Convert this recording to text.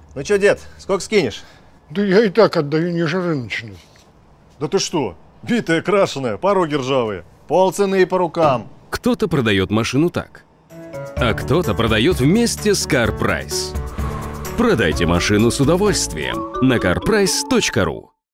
Ну что, дед, сколько скинешь? Да я и так отдаю ниже рыночной. Да ты что? Битая, крашеная, пороги ржавые. Полцены и по рукам. Кто-то продает машину так, а кто-то продает вместе с CarPrice. Продайте машину с удовольствием на carprice.ru.